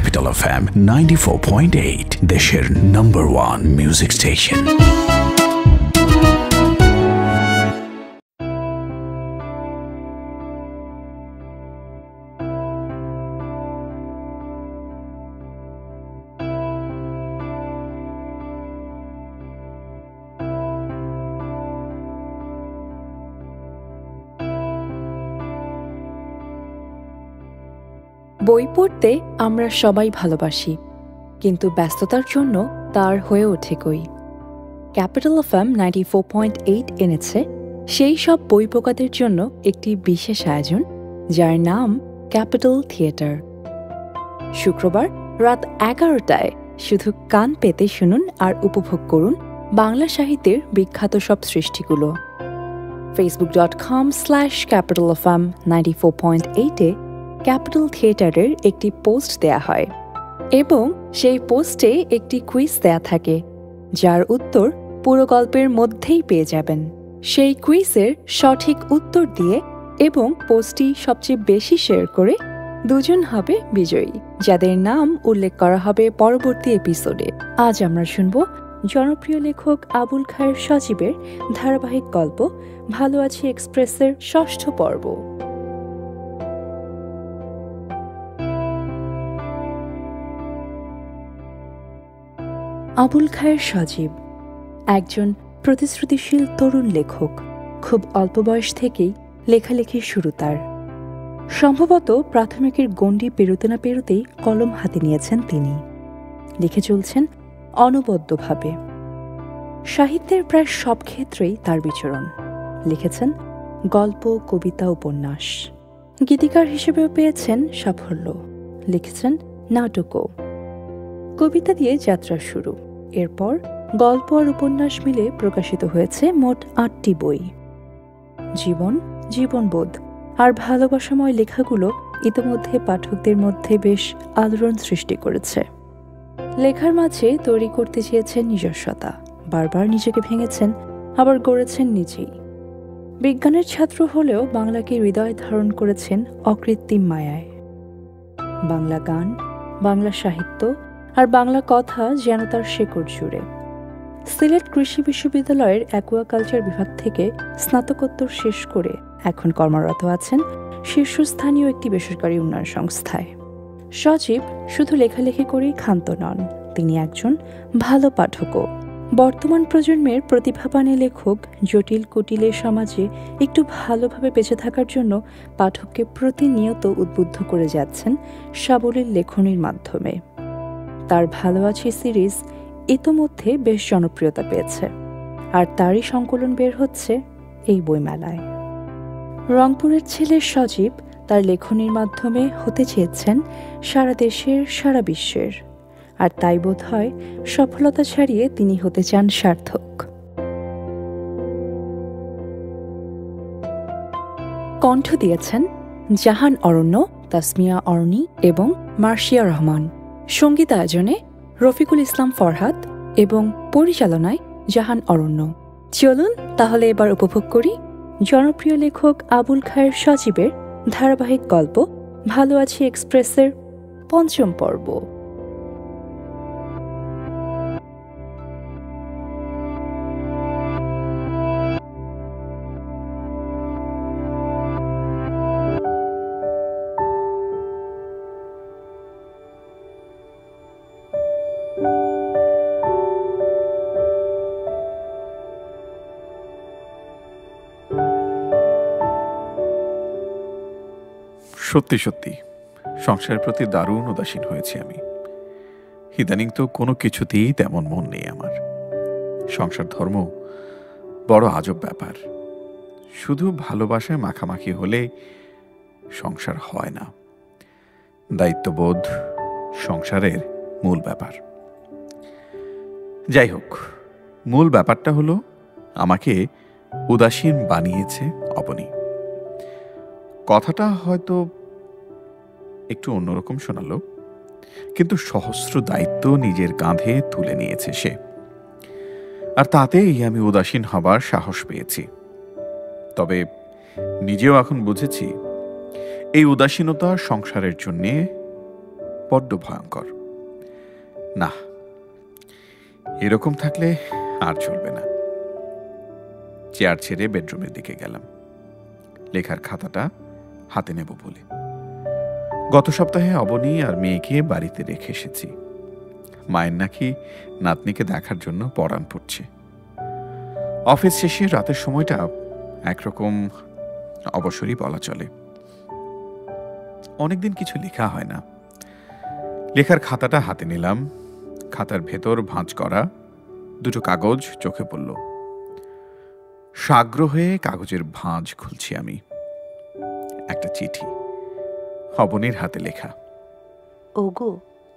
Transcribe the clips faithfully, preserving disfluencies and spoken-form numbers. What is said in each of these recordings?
Capital F M ninety-four point eight, দেশের number one music station. বই পড়তে আমরা সবাই ভালোবাসি, কিন্তু ব্যস্ততার জন্য তার হয়ে ওঠে কই। Capital F M ninety four point eight এনেছে সেই সব বই পোকাদের জন্য একটি বিশেষ আয়োজন, যার নাম ক্যাপিটাল থিয়েটার। শুক্রবার রাত এগারোটায় শুধু কান পেতে শুনুন আর উপভোগ করুন বাংলা সাহিত্যের বিখ্যাত সব সৃষ্টিগুলো। Facebook dot com slash capital F M ninety four point এইটে ক্যাপিটাল থিয়েটারের একটি পোস্ট দেয়া হয় এবং সেই পোস্টে একটি কুইজ দেয়া থাকে, যার উত্তর পুরো গল্পের মধ্যেই পেয়ে যাবেন। সেই কুইজের সঠিক উত্তর দিয়ে এবং পোস্টটি সবচেয়ে বেশি শেয়ার করে দুজন হবে বিজয়ী, যাদের নাম উল্লেখ করা হবে পরবর্তী এপিসোডে। আজ আমরা শুনব জনপ্রিয় লেখক আবুল খায়ের সজীবের ধারাবাহিক গল্প ভালো আছি এক্সপ্রেসের ষষ্ঠ পর্ব। আবুল খায়ের সজীব একজন প্রতিশ্রুতিশীল তরুণ লেখক। খুব অল্প বয়স থেকেই লেখালেখির শুরু তার। সম্ভবত প্রাথমিকের গণ্ডি পেরোতে না পেরোতেই কলম হাতে নিয়েছেন তিনি। লিখে চলছেন অনবদ্যভাবে। সাহিত্যের প্রায় সব ক্ষেত্রেই তার বিচরণ। লিখেছেন গল্প, কবিতা, উপন্যাস। গীতিকার হিসেবেও পেয়েছেন সাফল্য। লিখেছেন নাটকও। কবিতা দিয়ে যাত্রা শুরু, এরপর গল্প আর উপন্যাস মিলে প্রকাশিত হয়েছে মোট আটটি বই। জীবন, জীবনবোধ আর ভালোবাসাময় লেখাগুলো ইতিমধ্যে পাঠকদের মধ্যে বেশ আলোড়ন সৃষ্টি করেছে। লেখার মাঝে তৈরি করতে চেয়েছেন নিজস্বতা, বারবার নিজেকে ভেঙেছেন, আবার গড়েছেন নিজেই। বিজ্ঞানের ছাত্র হলেও বাংলাকে হৃদয় ধারণ করেছেন অকৃত্রিম মায়ায়। বাংলা গান, বাংলা সাহিত্য আর বাংলা কথা যেন তার শেকড় জুড়ে। সিলেট কৃষি বিশ্ববিদ্যালয়ের অ্যাকুয়াকালচার বিভাগ থেকে স্নাতকোত্তর শেষ করে এখন কর্মরত আছেন শীর্ষস্থানীয় একটি বেসরকারি উন্নয়ন সংস্থায়। সজীব শুধু লেখালেখি করেই ক্ষান্ত নন, তিনি একজন ভালো পাঠকও। বর্তমান প্রজন্মের প্রতিভাবান লেখক জটিল কুটিলের সমাজে একটু ভালোভাবে বেঁচে থাকার জন্য পাঠককে প্রতিনিয়ত উদ্বুদ্ধ করে যাচ্ছেন সাবলীল লেখনীর মাধ্যমে। তার ভালো আছি সিরিজ ইতোমধ্যে বেশ জনপ্রিয়তা পেয়েছে, আর তারই সংকলন বের হচ্ছে এই বইমেলায়। রংপুরের ছেলে সজীব তার লেখনীর মাধ্যমে হতে চেয়েছেন সারা দেশের, সারা বিশ্বের, আর তাই বোধ হয় সফলতা ছাড়িয়ে তিনি হতে চান সার্থক। কণ্ঠ দিয়েছেন জাহান অরণ্য, তাসমিয়া অরণি এবং মার্শিয়া রহমান। সঙ্গীতায়োজনে রফিকুল ইসলাম ফরহাদ এবং পরিচালনায় জাহান অরণ্য। চলুন তাহলে এবার উপভোগ করি জনপ্রিয় লেখক আবুল খায়ের সজীবের ধারাবাহিক গল্প ভালো আছি এক্সপ্রেসের পঞ্চম পর্ব। সত্যি সত্যি সংসারের প্রতি দারুণ উদাসীন হয়েছি আমি। ইদানিং তো কোনো কিছুতেই তেমন মন নেই আমার। সংসার ধর্ম বড় আজব ব্যাপার। শুধু ভালোবাসায় মাখামাখি হলে সংসার হয় না। দায়িত্ববোধ সংসারের মূল ব্যাপার। যাই হোক, মূল ব্যাপারটা হলো আমাকে উদাসীন বানিয়েছে অবনী। কথাটা হয়তো একটু অন্যরকম শোনালো, কিন্তু সহস্র দায়িত্ব নিজের কাঁধে তুলে নিয়েছে সে, আর তাতেই আমি উদাসীন হবার সাহস পেয়েছি। তবে নিজেও এখন বুঝেছি এই উদাসীনতা সংসারের জন্যে বড্ড ভয়ঙ্কর। না, এরকম থাকলে আর চলবে না। চেয়ার ছেড়ে বেডরুমের দিকে গেলাম, লেখার খাতাটা হাতে নেব বলে। গত সপ্তাহে অবনী আর মেয়েকে বাড়িতে রেখে এসেছি। মায়ের নাকি নাতনিকে দেখার জন্য পড়ান পড়ছে। অফিস শেষে রাতের সময়টা একরকম অবসরই বলা চলে। অনেকদিন কিছু লেখা হয় না। লেখার খাতাটা হাতে নিলাম। খাতার ভেতর ভাঁজ করা দুটো কাগজ চোখে পড়ল। সাগ্রহ হয়ে কাগজের ভাঁজ খুলছি আমি। একটা চিঠি, অবনীর হাতে লেখা। ওগো,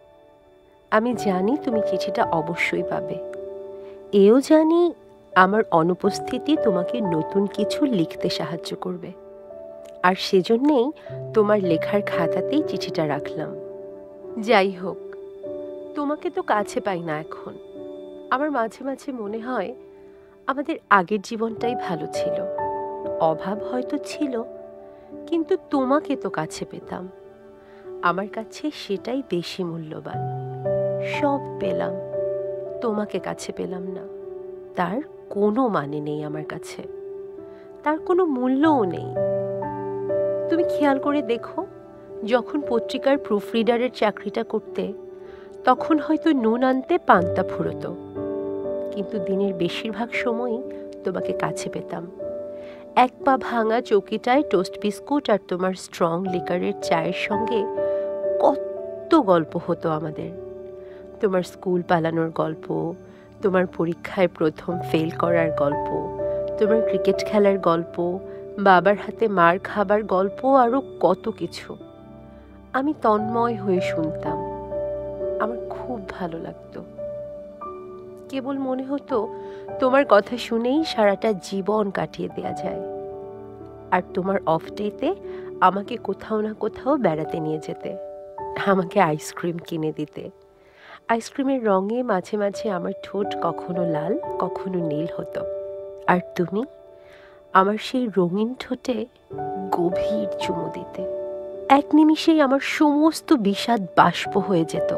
আমি জানি তুমি চিঠিটা অবশ্যই পাবে। এও জানি আমার অনুপস্থিতি তোমাকে নতুন কিছু লিখতে সাহায্য করবে, আর সেজন্যেই তোমার লেখার খাতাতেই চিঠিটা রাখলাম। যাই হোক, তোমাকে তো কাছে পাই না এখন। আমার মাঝে মাঝে মনে হয় আমাদের আগের জীবনটাই ভালো ছিল। অভাব হয়তো ছিল, কিন্তু তোমাকে তো কাছে পেতাম। আমার কাছে সেটাই বেশি মূল্যবান। সব পেলাম, তোমাকে কাছে পেলাম না। তার কোনো মানে নেই আমার কাছে, তার কোনো মূল্যও নেই। তুমি খেয়াল করে দেখো, যখন পত্রিকার প্রুফরিডারের চাকরিটা করতে, তখন হয়তো নুন আনতে পান্তা ফুরোতো, কিন্তু দিনের বেশিরভাগ সময়ই তোমাকে কাছে পেতাম। এক পা ভাঙা চৌকিটায় টোস্ট বিস্কুট আর তোমার স্ট্রং লিকারের চায়ের সঙ্গে কত গল্প হতো আমাদের। তোমার স্কুল পালানোর গল্প, তোমার পরীক্ষায় প্রথম ফেল করার গল্প, তোমার ক্রিকেট খেলার গল্প, বাবার হাতে মার খাবার গল্প, আরও কত কিছু। আমি তন্ময় হয়ে শুনতাম। আমার খুব ভালো লাগতো। কেবল মনে হতো তোমার কথা শুনেই সারাটা জীবন কাটিয়ে দেয়া যায়। আর তোমার অফ ডেতে আমাকে কোথাও না কোথাও বেড়াতে নিয়ে যেতে, আমাকে আইসক্রিম কিনে দিতে। আইসক্রিমের রঙে মাঝে মাঝে আমার ঠোঁট কখনো লাল কখনো নীল হতো, আর তুমি আমার সেই রঙিন ঠোঁটে গভীর চুমু দিতে। এক নিমিষেই আমার সমস্ত বিষাদ বাষ্প হয়ে যেত।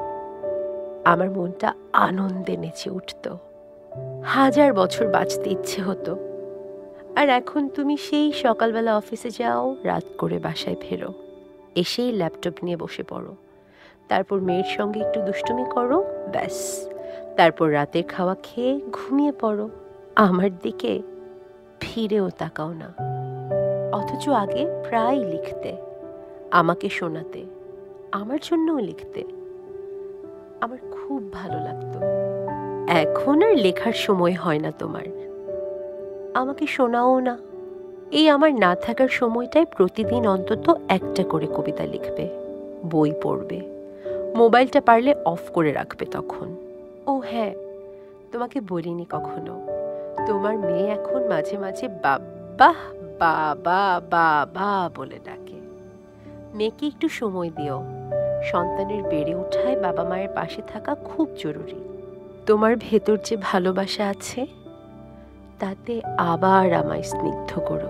আমার মনটা আনন্দে নেচে উঠত। হাজার বছর বাঁচতে ইচ্ছে হতো। আর এখন তুমি সেই সকালবেলা অফিসে যাও, রাত করে বাসায় ফেরো, এসেই ল্যাপটপ নিয়ে বসে পড়ো, তারপর মেয়ের সঙ্গে একটু দুষ্টুমি করো, ব্যাস, তারপর রাতের খাওয়া খেয়ে ঘুমিয়ে পড়ো। আমার দিকে ফিরেও তাকাও না। অথচ আগে প্রায় লিখতে, আমাকে শোনাতে, আমার জন্যও লিখতে। আমার খুব ভালো লাগতো। এখন আর লেখার সময় হয় না তোমার, আমাকে শোনাও না। এই আমার না থাকার সময়টায় প্রতিদিন অন্তত একটা করে কবিতা লিখবে, বই পড়বে, মোবাইলটা পারলে অফ করে রাখবে তখন। ও হ্যাঁ, তোমাকে বলিনি কখনো, তোমার মেয়ে এখন মাঝে মাঝে বাবা বাবা বাবা বলে ডাকে। মেয়েকে একটু সময় দিও। সন্তানের বেড়ে ওঠায় বাবা মায়ের পাশে থাকা খুব জরুরি। তোমার ভেতর যে ভালোবাসা আছে, তাতে আবার আমায় স্নিগ্ধ করো।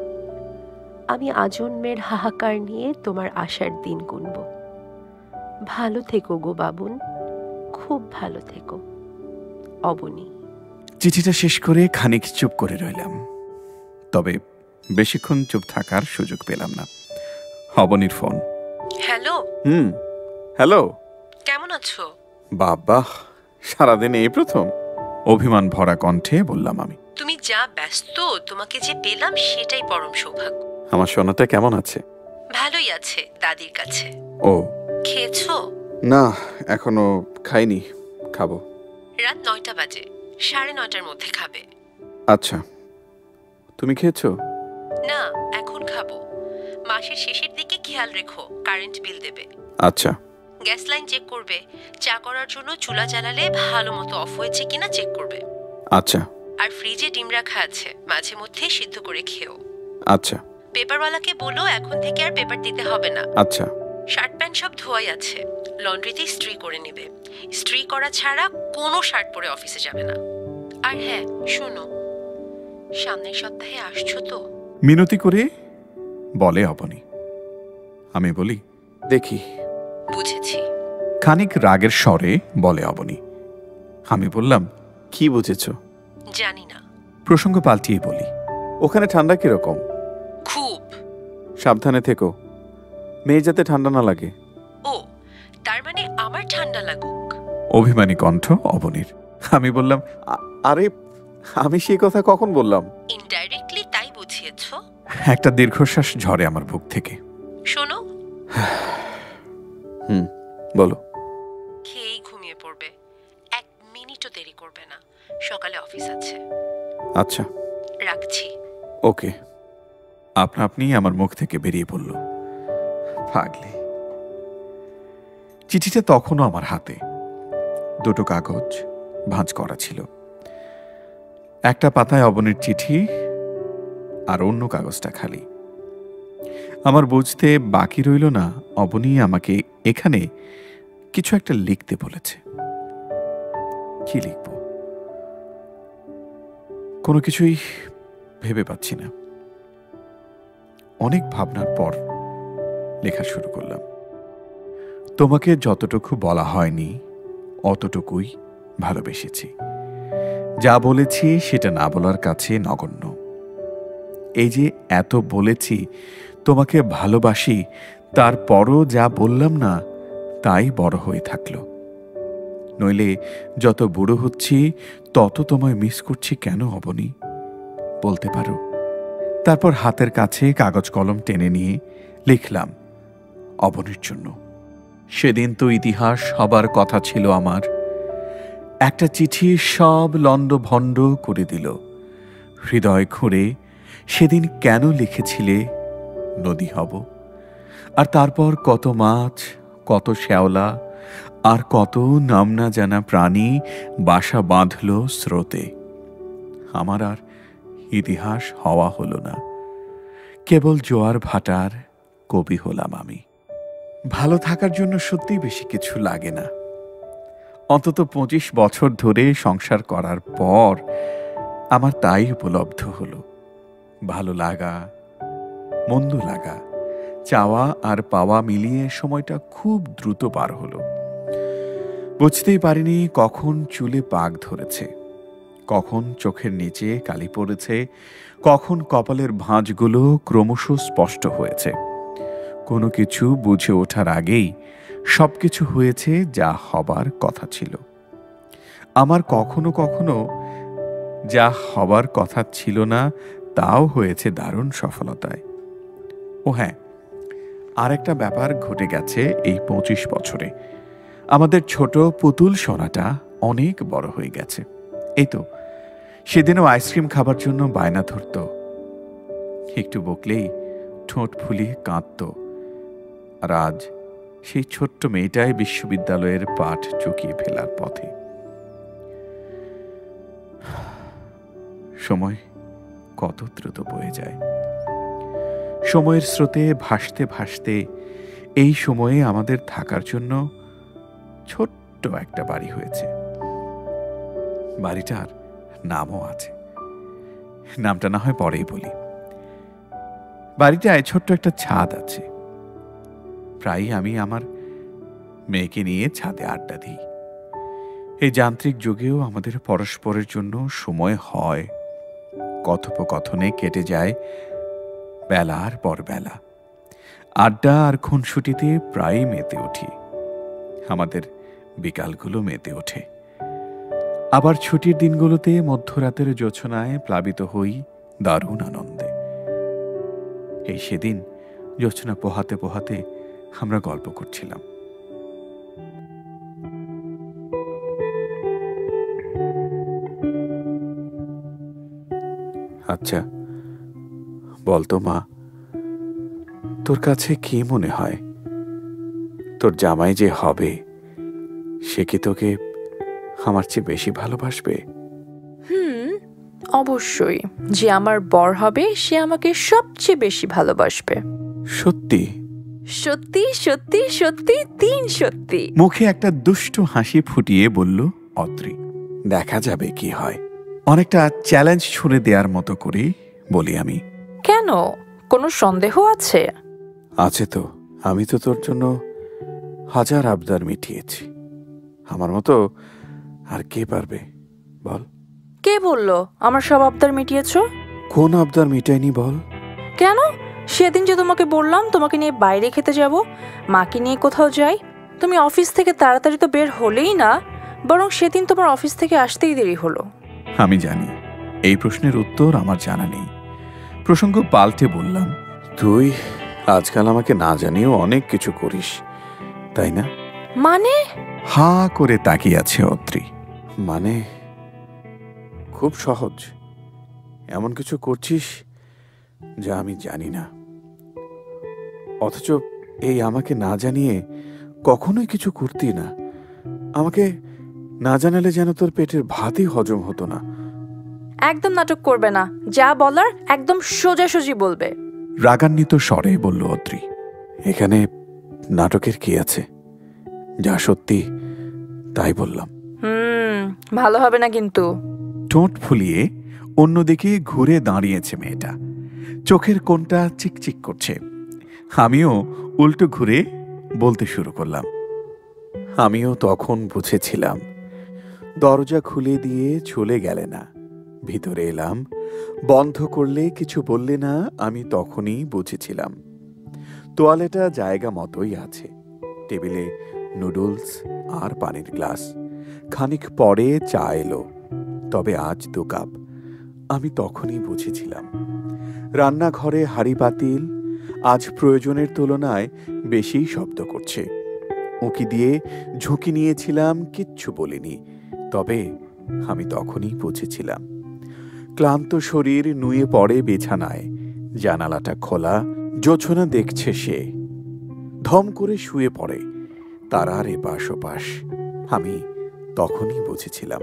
আমি আজন্মের হাহাকার নিয়ে তোমার আশার দিন গুনব। ভালো থেকো গো বাবুন, খুব ভালো থেকো। অবনী। চিঠিটা শেষ করে খানিক চুপ করে রইলাম, তবে বেশিক্ষণ চুপ থাকার সুযোগ পেলাম না। অবনীর ফোন। হ্যালো। হুম, হ্যালো। কেমন আছো? বাবা, সারাদিন এই প্রথম। অভিমান ভরা কণ্ঠে বললাম আমি। তুমি যা ব্যস্ত, তোমাকে যে পেলাম সেটাই পরম সৌভাগ্য। আমার সোনাটা কেমন আছে? ভালোই আছে, দাদির কাছে। ও, খেয়েছো? না, এখনো খাইনি, খাবো। রাত নয়টা বাজে, সাড়ে নয়টার মধ্যে খাবে। আচ্ছা, তুমি খেয়েছো? না, এখন খাবো। মাসের শেষের দিকে খেয়াল রেখো, কারেন্ট বিল দেবে। আচ্ছা। গ্যাস লাইন চেক করবে। চা করার জন্য চুলা জ্বালালে ভালো মতো অফ হয়েছে কিনা চেক করবে। আচ্ছা। আর ফ্রিজে ডিম রাখা আছে, মাঝে মধ্যে সিদ্ধ করে খেও। আচ্ছা। পেপারওয়ালাকে বলো এখন থেকে আর পেপার দিতে হবে না। আচ্ছা। শার্ট প্যান্ট সব ধোয়াই আছে, লন্ড্রিতে ইস্ত্রি করে নেবে। ইস্ত্রি করা ছাড়া কোনো শার্ট পরে অফিসে যাবে না। আর হ্যাঁ, শোনো, সামনের সপ্তাহে আসছো তো? মিনতি করে বলে অবনী। আমি বলি, দেখি। বুঝেছি। খানিক রাগের স্বরে বলে অবনী। আমি বললাম, কি বুঝেছ? জানি না। প্রসঙ্গ পাল্টিয়ে বলি, ওখানে ঠান্ডা কিরকম? খুব। সাবধানে থেকো, মেয়ে যাতে ঠান্ডা না লাগে। ও, তার মানে আমার ঠান্ডা লাগুক? অভিমানী কণ্ঠ অবনীর। আমি বললাম, আরে আমি সেই কথা কখন বললাম? ইনডাইরেক্টলি তাই বুঝিয়েছ। একটা দীর্ঘশ্বাস ঝরে আমার বুক থেকে। শোনো। হুম, বলো। খেয়েই ঘুমিয়ে পড়বে, এক মিনিটও দেরি করবে না, সকালে অফিস আছে। আচ্ছা, রাখছি। ওকে। আপনা আপনি আমার মুখ থেকে বেরিয়ে পড়ল। পাগলি। চিঠিটা তখনও আমার হাতে। দুটো কাগজ ভাঁজ করা ছিল। একটা পাতায় অবনীর চিঠি, আর অন্য কাগজটা খালি। আমার বুঝতে বাকি রইল না অবনী আমাকে এখানে কিছু একটা লিখতে বলেছে। কি লিখব? কোনো কিছুই ভেবে পাচ্ছি না। অনেক ভাবনার পর লেখা শুরু করলাম। তোমাকে যতটুকু বলা হয়নি অতটুকুই ভালোবেসেছি। যা বলেছি সেটা না বলার কাছে নগণ্য। এই যে এত বলেছি তোমাকে ভালোবাসি, তারপরও যা বললাম না তাই বড় হয়ে থাকলো। নইলে যত বুড়ো হচ্ছি তত তোমায় মিস করছি কেন অবনী, বলতে পারো? তারপর হাতের কাছে কাগজ কলম টেনে নিয়ে লিখলাম অবনীর জন্য। সেদিন তো ইতিহাস হবার কথা ছিল আমার। একটা চিঠি সব লণ্ডভণ্ড করে দিল। হৃদয় খুঁড়ে সেদিন কেন লিখেছিলে নদী হব, আর তারপর কত মাছ, কত শ্যাওলা, আর কত নাম না জানা প্রাণী বাসা বাঁধল স্রোতে। আমার আর ইতিহাস হওয়া হলো না, কেবল জোয়ার ভাটার কবি হলাম আমি। ভালো থাকার জন্য সত্যিই বেশি কিছু লাগে না। অন্তত পঁচিশ বছর ধরে সংসার করার পর আমার তাই উপলব্ধ হলো। ভালো লাগা, মন্দ লাগা, চাওয়া আর পাওয়া মিলিয়ে সময়টা খুব দ্রুত পার হলো। বুঝতেই পারিনি কখন চুলে পাক ধরেছে, কখন চোখের নিচে কালি পড়েছে, কখন কপালের ভাঁজগুলো ক্রমশ স্পষ্ট হয়েছে। কোনো কিছু বুঝে ওঠার আগেই সবকিছু হয়েছে যা হবার কথা ছিল। আমার কখনো কখনো যা হবার কথা ছিল না তাও হয়েছে দারুণ সফলতায়। ও হ্যাঁ, আর একটা ব্যাপার ঘটে গেছে এই পঁচিশ বছরে। আমাদের ছোট পুতুল সোনাটা অনেক বড় হয়ে গেছে। এই তো সেদিনও আইসক্রিম খাবার জন্য বায়না ধরত। একটু বকলেই ঠোঁট ফুলিয়ে কাঁদত। আর আজ সেই ছোট্ট মেয়েটাই বিশ্ববিদ্যালয়ের পাঠ চুকিয়ে ফেলার পথে। সময় কত দ্রুত বয়ে যায়। সময়ের স্রোতে ভাসতে ভাসতে এই সময়ে আমাদের থাকার জন্য ছোট্ট একটা বাড়ি হয়েছে। বাড়িটার নামও আছে, নামটা না হয় পরেই বলি। বাড়িটায় ছোট্ট একটা ছাদ আছে। প্রায়ই আমি আমার মেয়েকে নিয়ে ছাদে আড্ডা দিই। এই যান্ত্রিক যুগেও আমাদের পরস্পরের জন্য সময় হয়। কথোপকথনে কেটে যায় বেলার পর বেলা। আড্ডা আর খুনসুটিতে প্রায়ই মেতে উঠি। আমাদের বিকালগুলো মেতে ওঠে। আবার ছুটির দিনগুলোতে মধ্যরাতের জোছনায় প্লাবিত হই দারুণ আনন্দে। এই সেদিন জোছনা পোহাতে পোহাতে আমরা গল্প করছিলাম। আচ্ছা বলতো মা, তোর কাছে কি মনে হয় তোর জামাই যে হবে সে কি তোকে আমার চেয়ে বেশি ভালোবাসবে? হুম, অবশ্যই। যে আমার বর হবে সে আমাকে সবচেয়ে বেশি ভালোবাসবে। সত্যি সত্যি সত্যি সত্যি তিন সত্যি। মুখে একটা দুষ্টু হাসি ফুটিয়ে বলল অত্রি। দেখা যাবে কি হয়। অনেকটা চ্যালেঞ্জ ছুড়ে দেওয়ার মতো করে বলি আমি। কেন, কোনো সন্দেহ আছে? আছে তো। আমি তো তোর জন্য হাজার আবদার মিটিয়েছি, আমার মতো আর কে পারবে বল? কে বললো আমার সব আবদার মিটিয়েছো? কোন আবদার মিটাইনি বল? কেন? সেদিন যে তোমাকে বললাম তোমাকে নিয়ে বাইরে খেতে যাব, মাকে নিয়ে কোথাও যাই, তুমি অফিস থেকে তাড়াতাড়ি তো বের হলেই না, বরং সেদিন তোমার অফিস থেকে আসতেই দেরি হলো। আমি জানি এই প্রশ্নের উত্তর আমার জানা নেই। প্রসঙ্গ পাল্টে বললাম, তুই আজকাল আমাকে না জানিয়েও অনেক কিছু করিস, তাই না? মানে? হা করে তাকিয়ে আছে অত্রি। মানে খুব সহজ, এমন কিছু করছিস যা আমি জানি না, অথচ এই আমাকে না জানিয়ে কখনোই কিছু করতি না। আমাকে না জানালে যেন তোর পেটের ভাতই হজম হতো না। একদম নাটক করবে না, যা বলার একদম সোজাসুজি বলবে। রাগান্বিত স্বরে বলল অত্রি। এখানে নাটকের কি আছে? যা সত্যি তাই বললাম। হুম ভালো হবে না কিন্তু। ঠোঁট ফুলিয়ে অন্যদিকে ঘুরে দাঁড়িয়েছে মেয়েটা, চোখের কোণটা চিকচিক করছে। আমিও উল্টো ঘুরে বলতে শুরু করলাম, আমিও তখন বুঝেছিলাম। দরজা খুলে দিয়ে চলে গেলে না, ভিতরে এলাম, বন্ধ করলে কিছু বললে না, আমি তখনই বুঝেছিলাম। তোয়ালেটা জায়গা মতোই আছে, টেবিলে নুডলস আর পানির গ্লাস। খানিক পরে চা এলো, তবে আজ দু কাপ। আমি তখনই বুঝেছিলাম। রান্নাঘরে হাঁড়ি পাতিল আজ প্রয়োজনের তুলনায় বেশি শব্দ করছে। উঁকি দিয়ে ঝুঁকি নিয়েছিলাম, কিচ্ছু বলিনি, তবে আমি তখনই বুঝেছিলাম। ক্লান্ত শরীর নুয়ে পড়ে বিছানায়, জানালাটা খোলা, জোছনা দেখছে সে। ধম করে শুয়ে পড়ে, তারার এপাশ ওপাশ। আমি তখনই বুঝেছিলাম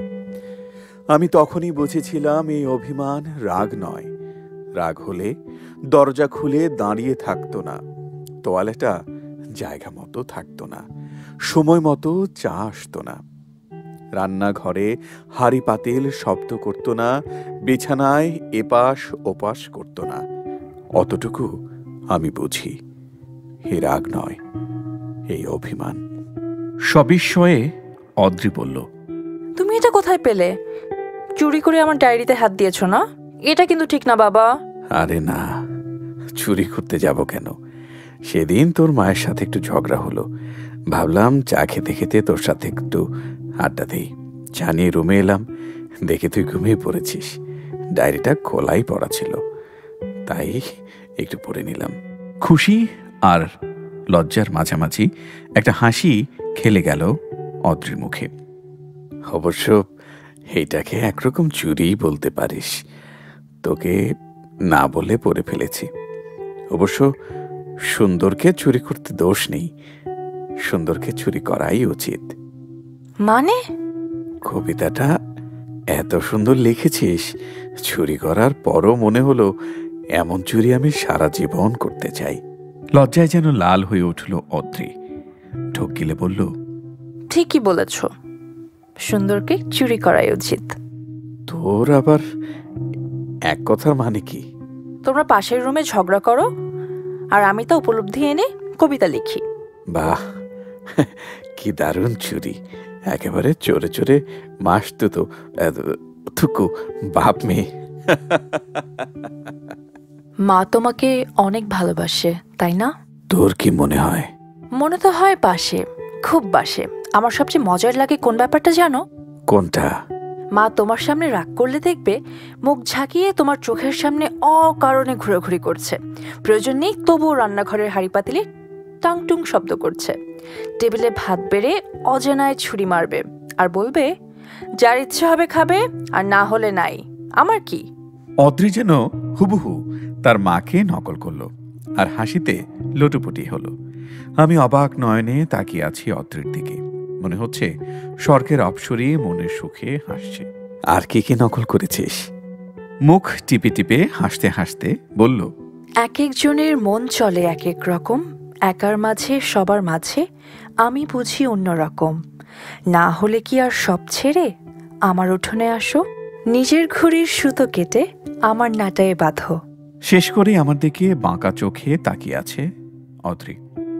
আমি তখনই বুঝেছিলাম এই অভিমান রাগ নয়। রাগ হলে দরজা খুলে দাঁড়িয়ে থাকতো না, তোয়ালেটা জায়গা মতো থাকতো না, সময় মতো চা আসতো না, রান্নাঘরে হাঁড়ি পাতিল শব্দ করতো না, বিছানায় এপাশ ওপাশ করতো না। অতটুকু আমি বুঝি। হে রাগ নয়, এই অভিমান। সবিস্ময়ে অদ্রি বলল, তুমি এটা কোথায় পেলে? চুরি করে আমার ডায়েরিতে হাত দিয়েছো না? এটা কিন্তু ঠিক না বাবা। আরে না, চুরি করতে যাব কেন? সেদিন তোর মায়ের সাথে একটু ঝগড়া হলো, ভাবলাম চা খেতে খেতে তোর সাথে একটু আড্ডা দেই। চা নিয়ে রুমে এলাম, দেখে তুই ঘুমিয়ে পড়েছিস। ডায়েরিটা খোলাই পড়া ছিল, তাই একটু পড়ে নিলাম। খুশি আর লজ্জার মাঝামাঝি একটা হাসি খেলে গেল অদ্রির মুখে। অবশ্য এইটাকে একরকম চুরি বলতে পারিস, তোকে না বলে পড়ে ফেলেছি। অবশ্য সুন্দরকে চুরি করতে দোষ নেই, সুন্দরকে চুরি করাই উচিত। মানে? কবিতাটা এত সুন্দর লিখেছিস, চুরি করার পরও মনে হলো এমন চুরি আমি সারা জীবন করতে চাই। লজ্জায় যেন লাল হয়ে উঠল অদ্রি, ঢোক গিলে বলল, ঠিকই বলেছ, সুন্দরকে চুরি করাই উচিত। তোর আবার এক কথার মানে কি? তোমরা পাশের রুমে ঝগড়া করো আর আমি তা উপলব্ধি এনে কবিতা লিখি। বাহ, কি দারুণ চুরি! একেবারে চোরে চোরে মাস তো তো থুকু বাপ মেয়ে। মা তোমাকে অনেক ভালোবাসে, তাই না? তোর কি মনে হয়? মনে তো হয় বাসে, খুব বাসে। আমার সবচেয়ে মজার লাগে কোন ব্যাপারটা জানো? কোনটা? মা তোমার সামনে রাগ করলে দেখবে মুখ ঝাঁকিয়ে তোমার চোখের সামনে অকারণে ঘোরাঘুরি করছে। প্রয়োজন নেই, তবুও রান্নাঘরের হাঁড়ি পাতিলে টাংটুং শব্দ করছে। টেবিলে ভাত বেড়ে অজানায় ছুরি মারবে আর বলবে, যার ইচ্ছে হবে খাবে, আর না হলে নাই, আমার কি। অদ্রি যেন হুবহু তার মাকে নকল করলো আর হাসিতে লোটুপুটি হলো। আমি অবাক নয়নে তাকিয়ে আছি অদ্রির দিকে, মনে হচ্ছে স্বর্গের অপসরী মনের সুখে হাসছে। আর কি কি নকল করেছিস? মুখ টিপে টিপে হাসতে হাসতে বলল, এক একজনের মন চলে এক এক রকম, একার মাঝে সবার মাঝে আমি বুঝি অন্যরকম। না হলে কি আর সব ছেড়ে আমার উঠোনে আসো, নিজের ঘড়ির সুতো কেটে আমার নাটায়ে বাঁধো। শেষ করে আমার দিকে বাঁকা চোখে তাকিয়ে আছে অদ্রি।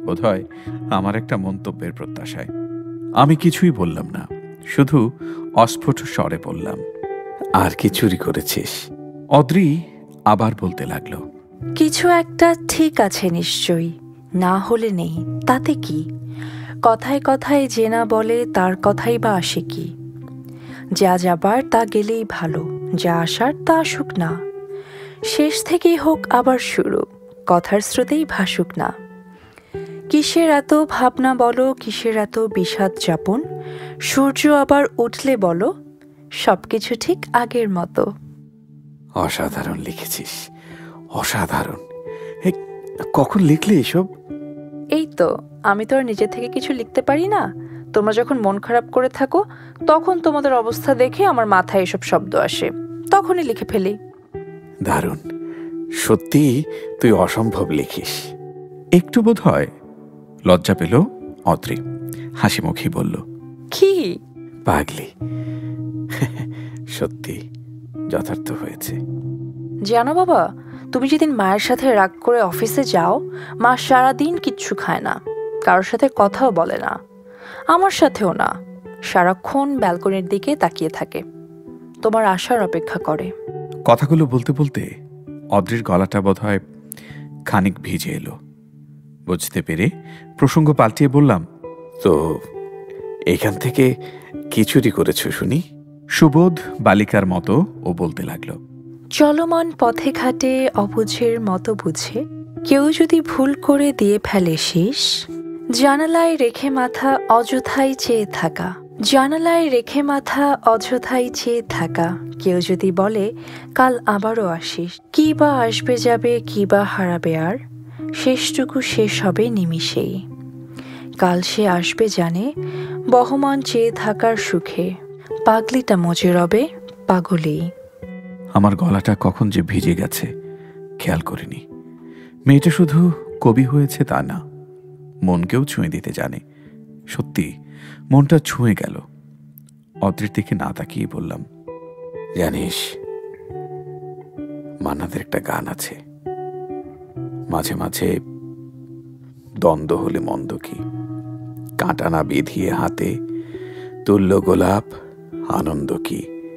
বোধহয় আমার একটা মন্তব্যের প্রত্যাশায়। আমি কিছুই বললাম না, শুধু অস্ফুট স্বরে বললাম, আর কি চুরি করেছিস? অদ্রি আবার বলতে লাগলো, কিছু একটা ঠিক আছে নিশ্চয়ই, না হলে নেই, তাতে কি? কথায় কথায় যে না বলে তার কথাই বা আসে কি? যা যাবার তা গেলেই ভালো, যা আসার তা আসুক না। শেষ থেকেই হোক আবার শুরু, কথার স্রোতেই ভাসুক না। কিসের এত ভাবনা বলো, কিসের এত বিষাদ যাপন? সূর্য আবার উঠলে বলো, সবকিছু ঠিক আগের মতো। অসাধারণ লিখেছিস, অসাধারণ। এ, কখন লিখলে এসব? এই তো, আমি তো আর নিজে থেকে কিছু লিখতে পারি না। তোমরা যখন মন খারাপ করে থাকো, তখন তোমাদের অবস্থা দেখে আমার মাথায় এসব শব্দ আসে, তখনই লিখে ফেলি। দারুণ, সত্যি তুই অসম্ভব লিখিস। একটু বোধ হয় লজ্জা পেল অদ্রি, হাসি মুখে বলল, কি? পাগলি, সত্যি যথার্থ হয়েছে। জানো বাবা, তুমি যেদিন মায়ের সাথে রাগ করে অফিসে যাও, মা সারাদিন কিচ্ছু খায় না, কারোর সাথে কথাও বলে না, আমার সাথেও না, সারাক্ষণ ব্যালকনির দিকে তাকিয়ে থাকে, তোমার আসার অপেক্ষা করে। কথাগুলো বলতে বলতে অদ্রির গলাটা বোধ হয় খানিক ভিজে এলো। বুঝতে পেরে প্রসঙ্গ পাল্টিয়ে বললাম, তো এখান থেকে কি চুরি করেছো শুনি? সুবোধ বালিকার মতো ও বলতে লাগলো, চলমান পথে ঘাটে অবুঝের মতো বুঝে কেউ যদি ভুল করে দিয়ে ফেলে শীষ, জানালায় রেখে মাথা অযথাই চেয়ে থাকা, জানালায় রেখে মাথা অযথাই চেয়ে থাকা, কেউ যদি বলে কাল আবারও আসিস, কি বা আসবে যাবে, কি বা হারাবে আর, শেষটুকু শেষ হবে নিমিষেই। কাল সে আসবে জানে, বহমান চেয়ে থাকার সুখে, পাগলিটা মজে রবে পাগলেই। আমার গলাটা কখন যে ভিজে গেছে খেয়াল করিনি। মেয়েটা শুধু কবি হয়েছে তা না, মনকেও ছুঁয়ে দিতে জানে। সত্যি মনটা ছুঁয়ে গেল। অদ্রির দিকে না তাকিয়ে বললাম, জানিস, মান্নাদের একটা গান আছে, মাঝে মাঝে দ্বন্দ্ব হলে মন্দ কি, কাঁটা না বেঁধিয়ে হাতে তুল্য গোলাপ আনন্দ কি,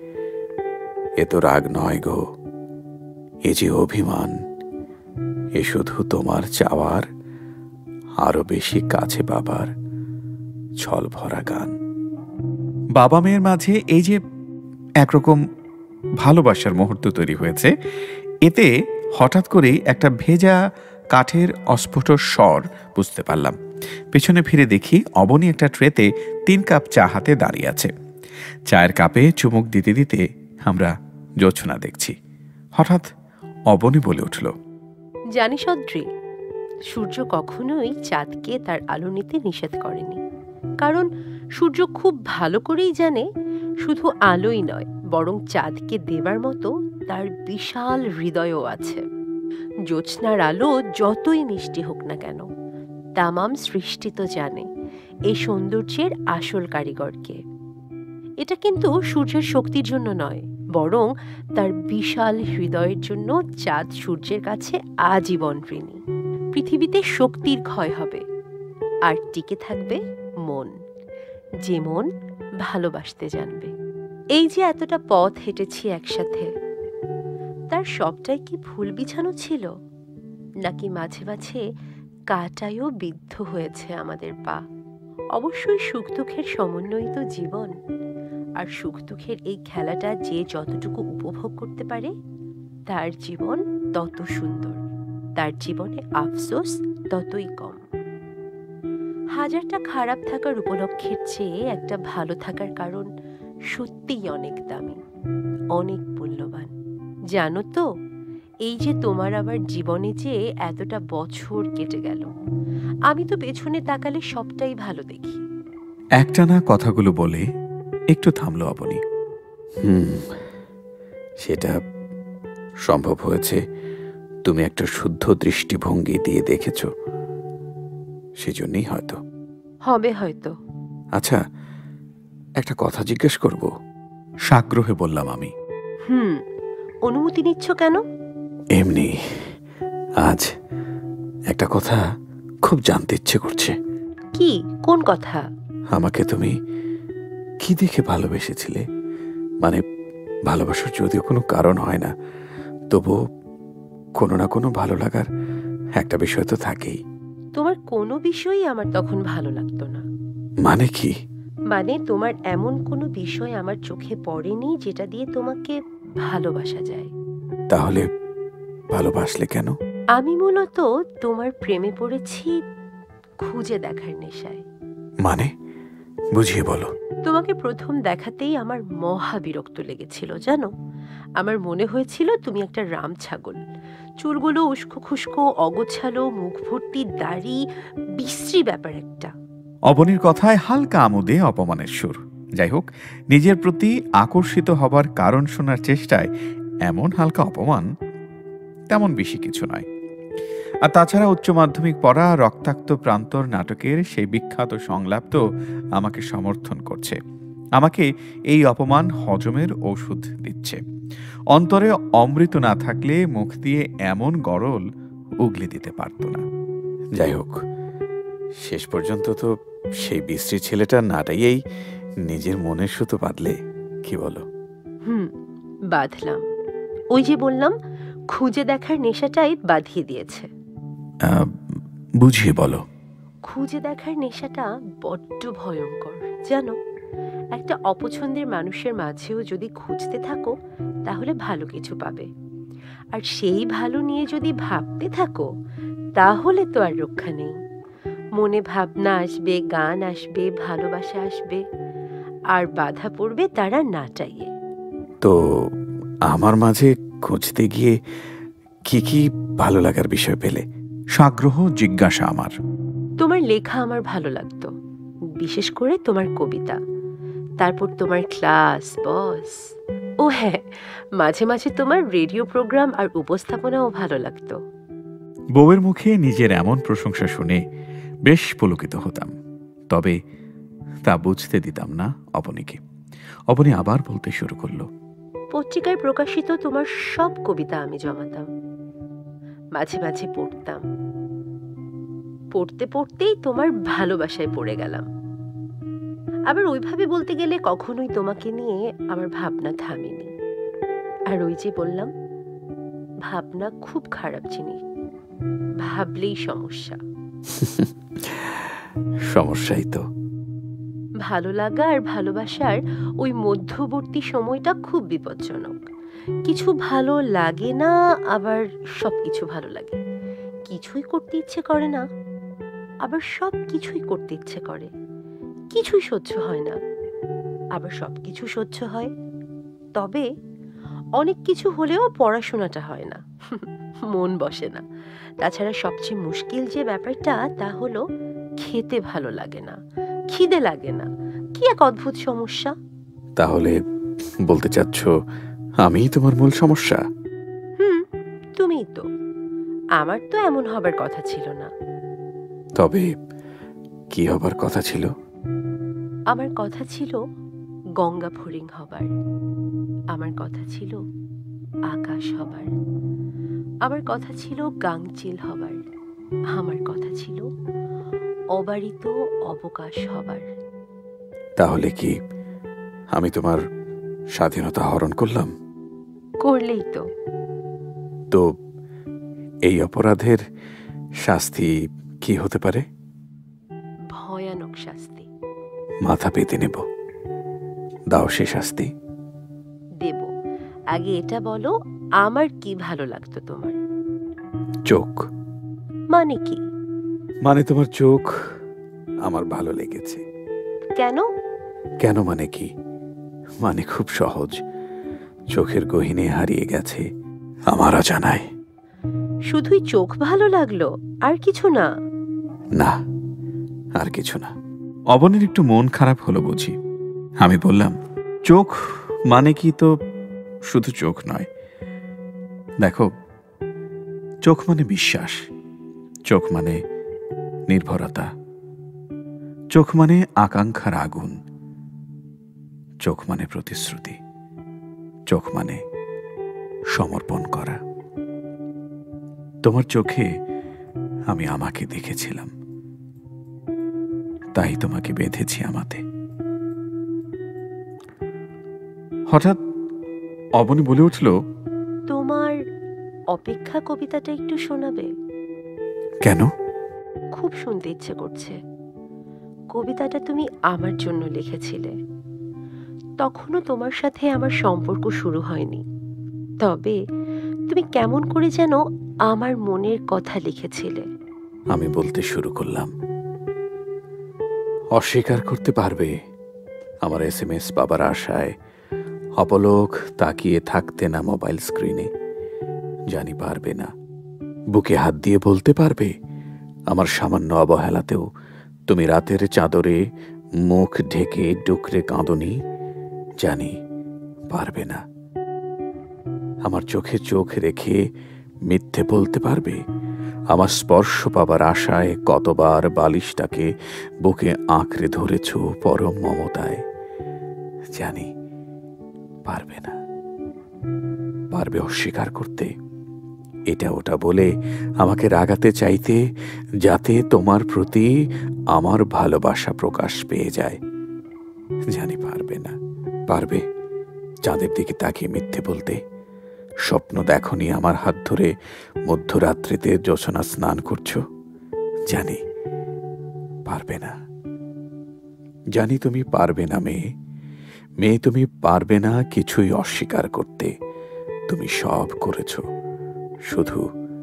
এ তো রাগ নয় গো, এ যে অভিমান, এ শুধু তোমার চাওয়ার আরো বেশি কাছে পাবার ছল ভরা গান। বাবা মেয়ের মাঝে এই যে একরকম ভালোবাসার মুহূর্ত তৈরি হয়েছে, এতে হঠাৎ করেই একটা ভেজা কাঠের অস্ফুট স্বর বুঝতে পারলাম। পেছনে ফিরে দেখি অবনী একটা ট্রেতে তিন কাপ চা হাতে দাঁড়িয়ে আছে। চায়ের কাপে চুমুক দিতে দিতে আমরা জোছনা দেখছি। হঠাৎ অবনী বলে উঠল, জানিস অদ্রি, সূর্য কখনোই চাঁদকে তার আলো নিতে নিষেধ করেনি, কারণ সূর্য খুব ভালো করেই জানে শুধু আলোই নয়, বরং চাঁদকে দেবার মতো তার বিশাল হৃদয়ও আছে। জ্যোৎস্নার আলো যতই মিষ্টি হোক না কেন, তামাম সৃষ্টি তো জানে এই সৌন্দর্যের আসল কারিগরকে। এটা কিন্তু সূর্যের শক্তির জন্য নয়, বরং তার বিশাল হৃদয়ের জন্য চাঁদ সূর্যের কাছে আজীবন ঋণী। পৃথিবীতে শক্তির ক্ষয় হবে, আর টিকে থাকবে মন, যে মন ভালোবাসতে জানবে। এই যে এতটা পথ হেঁটেছি একসাথে, তার সবটাই কি ফুল বিছানো ছিল, নাকি মাঝে মাঝে কাঁটায়ও বিদ্ধ হয়েছে আমাদের পা? অবশ্যই সুখ দুঃখের সমন্বয়ই তো জীবন, আর সুখ দুঃখের এই খেলাটা যে যতটুকু উপভোগ করতে পারে, তার জীবন তত সুন্দর, তার জীবনে আফসোস ততই কম। হাজারটা খারাপ থাকার উপলক্ষের চেয়ে একটা ভালো থাকার কারণ সত্যিই অনেক দামি, অনেক মূল্যবান। জানো তো, এই যে তোমার আমার জীবনে যে এতটা বছর কেটে গেল, আমি তো পেছনে তাকালে সবটাই ভালো দেখি। একটানা কথাগুলো বলে একটু থামলো অবনী। হুম, সেটা সম্ভব হয়েছে তুমি একটা শুদ্ধ দৃষ্টিভঙ্গি দিয়ে দেখেছ, সেজন্যই হয়তো। হবে হয়তো। আচ্ছা, একটা কথা জিজ্ঞেস করব? সাগ্রহে বললাম আমি। হুম, অনুমতি নিচ্ছ কেন? এমনি, আজ একটা কথা খুব জানতে ইচ্ছে করছে। কি? কোন কথা? আমাকে তুমি কি দেখে ভালোবেসেছিলে? মানে ভালোবাসার যদিও কোনো কারণ হয় না, তবুও কোনো না কোনো ভালো লাগার একটা বিষয় তো থাকেই। তোমার কোনো বিষয়ই আমার তখন ভালো লাগতো না। মানে কি? মানে তোমার এমন কোনো বিষয় আমার চোখে পড়েনি যেটা দিয়ে তোমাকে ভালোবাসা যায়। তাহলে ভালোবাসলে কেন? আমি মূলত তোমার প্রেমে পড়েছি খুঁজে দেখার নেশায়। মানে বুঝিয়ে বলো। তোমাকে প্রথম দেখাতেই আমার মহা বিরক্ত লেগেছিল জানো। আমার মনে হয়েছিল তুমি একটা রাম ছাগল, চুলগুলো উস্কো খুস্কো, অগোছালো, মুখ ভর্তি দাড়ি, বিশ্রী ব্যাপার একটা। অবনীর কথায় হালকা আমোদে অপমানের সুর। যাই হোক, নিজের প্রতি আকর্ষিত হবার কারণ শোনার চেষ্টায় এমন হালকা অপমান তেমন বেশি কিছু নয়। আর তাছাড়া উচ্চ মাধ্যমিক পড়া রক্তাক্ত প্রান্তর নাটকের সেই বিখ্যাত সংলাপ তো আমাকে সমর্থন করছে, আমাকে এই অপমান হজমের ঔষধ দিচ্ছে। অন্তরে অমৃত না থাকলে মুখ দিয়ে এমন গরল উগলে দিতে পারত না। যাই হোক, শেষ পর্যন্ত তো সেই বিশ্রী ছেলেটা নাটাইয়েই নিজের মনের সুতো বাঁধলে, কি বলো? হুম, বাঁধলাম। ওই যে বললাম, খুঁজে দেখার নেশাটাই বাঁধিয়ে দিয়েছে। বুঝিয়ে বলো। খুঁজে দেখার নেশাটা বড্ড ভয়ঙ্কর জানো। একটা অপছন্দের মানুষের মাঝেও যদি খুঁজতে থাকো তাহলে ভালো কিছু পাবে, আর সেই ভালো নিয়ে যদি ভাবতে থাকো তাহলে তো আর রক্ষা নেই। মনে ভাবনা আসবে, গান আসবে, ভালোবাসা আসবে, আর বাধা পড়বে তারা নাটাইয়ে। তো আমার মাঝে খুঁজতে গিয়ে কি কি ভালো লাগার বিষয় পেলে? সাগ্রহ জিজ্ঞাসা আমার। তোমার লেখা আমার ভালো লাগতো, বিশেষ করে তোমার কবিতা। তারপর তোমার ক্লাস, বস, ও হ্যাঁ, মাঝে মাঝে তোমার রেডিও প্রোগ্রাম আর উপস্থাপনাও ভালো লাগতো। বউয়ের মুখে নিজের এমন প্রশংসা শুনে বেশ পুলকিত হতাম, তবে তা বুঝতে দিতাম না অবনীকে। অবনী আবার বলতে শুরু করলো। পত্রিকায় প্রকাশিত তোমার সব কবিতা আমি জমাতাম, মাঝে মাঝে পড়তাম। পড়তে পড়তেই তোমার ভালোবাসায় পড়ে গেলাম। আবার ওইভাবে বলতে গেলে কখনোই তোমাকে নিয়ে আমার ভাবনা থামেনি। আর ওই যে বললাম, ভাবনা খুব খারাপ জিনিস, ভাবলেই সমস্যা। সমস্যাই তো। ভালো লাগা আর ভালোবাসার ওই মধ্যবর্তী সময়টা খুব বিপজ্জনক। কিছু ভালো লাগে না, আবার সব কিছু ভালো লাগে। কিছুই করতে ইচ্ছে করে না, আবার সব কিছুই করতে ইচ্ছে করে। কিছুই সহ্য হয় না, আবার সব কিছু সহ্য হয়। তবে অনেক কিছু হলেও পড়াশোনাটা হয় না, মন বসে না। তাছাড়া সবচেয়ে মুশকিল যে ব্যাপারটা, তা হলো খেতে ভালো লাগে না, খিদে লাগে না। কি এক অদ্ভুত সমস্যা। তাহলে বলতে চাচ্ছ আমিই তোমার মূল সমস্যা? হুম, তুমিই তো। আমার তো এমন হবার কথা ছিল না। তবে কি হবার কথা ছিল? আমার কথা ছিল গঙ্গা ফড়িং হবার, আমার কথা ছিল আকাশ হবার, আমার কথা ছিল গাংচিল হবার, আমার কথা ছিল অবারিত অবকাশ হবার। তাহলে কি আমি তোমার স্বাধীনতা হরণ করলাম? করলেই তো। তো এই অপরাধের শাস্তি কি হতে পারে? ভয়ানক শাস্তি। মাথা পেতে নেব, দাও সে শাস্তি। দেব। আগে এটা বলো, আমার কি ভালো লাগতো তোমার? চোখ। মানে কি? মানে তোমার চোখ আমার ভালো লেগেছে। কেন? কেন মানে কি? মানে খুব সহজ, চোখের গহীনে হারিয়ে গেছে আমার অজানায়। শুধুই চোখ ভালো লাগলো, আর কিছু না? না, আর কিছু না। অবনীর একটু মন খারাপ হলো বুঝি। আমি বললাম, চোখ মানে কি তো শুধু চোখ নয়। দেখো, চোখ মানে বিশ্বাস, চোখ মানে নির্ভরতা, চোখ মানে আকাঙ্ক্ষার আগুন, চোখ মানে প্রতিশ্রুতি, চোখ মানে সমর্পণ করা। তোমার চোখে আমি আমাকে দেখেছিলাম, তাই তোমাকে বেঁধেছি আমাতে। হঠাৎ অবনী বলে উঠল, তোমার অপেক্ষা কবিতাটা একটু শোনাবে? কেন? খুব শুনতে ইচ্ছে করছে। কবিতাটা তুমি আমার জন্য লিখেছিলে। তখনও তোমার সাথে আমার সম্পর্ক শুরু হয়নি, তবে তুমি কেমন করে যেন আমার মনের কথা লিখেছিলে। আমি বলতে শুরু করলাম। অস্বীকার করতে পারবে আমার এস এম এস পাবার আশায় অপলোক তাকিয়ে থাকতে না মোবাইল স্ক্রিনে? জানি পারবে না। বুকে হাত দিয়ে বলতে পারবে আমার সামান্য অবহেলাতেও তুমি রাতের চাদরে মুখ ঢেকে ডুকরে কাঁদনি? জানি পারবে না। আমার চোখে চোখ রেখে মিথ্যে বলতে পারবে আমার স্পর্শ পাবার আশায় কতবার বালিশটাকে বুকে আঁকড়ে ধরেছ পরম মমতায়? জানি পারবে না। পারবে অস্বীকার করতে, এটা ওটা বলে আমাকে রাগাতে চাইতে, যাতে তোমার প্রতি আমার ভালোবাসা প্রকাশ পেয়ে যায়? জানি পারবে না। পারবে চাঁদের দিকে তাকিয়ে মিথ্যে বলতে, স্বপ্ন দেখনি আমার হাত ধরে মধ্যরাত্রিতে জোছনা স্নান করছো? জানি পারবে না। জানি তুমি পারবে না মেয়ে। মেয়ে তুমি পারবে না কিছুই অস্বীকার করতে। তুমি সব করেছো, শুধু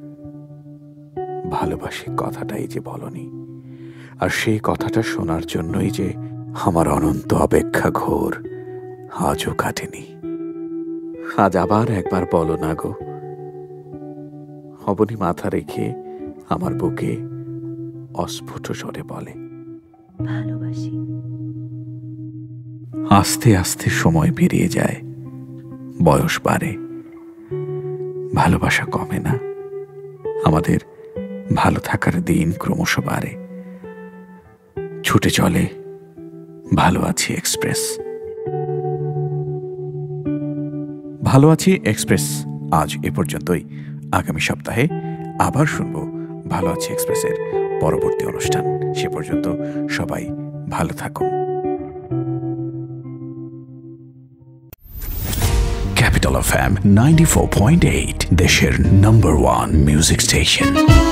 ভালোবাসি কথাটাই যে বলনি। আর সেই কথাটা শোনার জন্যই যে আমার অনন্ত অপেক্ষা ঘোর আজও কাটেনি। আজ আবার একবার বলো না গো। অবনী মাথা রেখে আমার বুকে অস্ফুট স্বরে বলে, ভালোবাসি। আস্তে আস্তে সময় পেরিয়ে যায়, বয়স বাড়ে, ভালোবাসা কমে না। আমাদের ভালো থাকার দিন ক্রমশ বাড়ে। ছুটে চলে ভালো আছি এক্সপ্রেস। ভালো আছি এক্সপ্রেস আজ এ পর্যন্তই। আগামী সপ্তাহে আবার শুনবো ভালো আছি এক্সপ্রেসের পরবর্তী অনুষ্ঠান। সে পর্যন্ত সবাই ভালো থাকুন। Capital F M ninety four point eight, দেশের নাম্বার ওয়ান মিউজিক স্টেশন।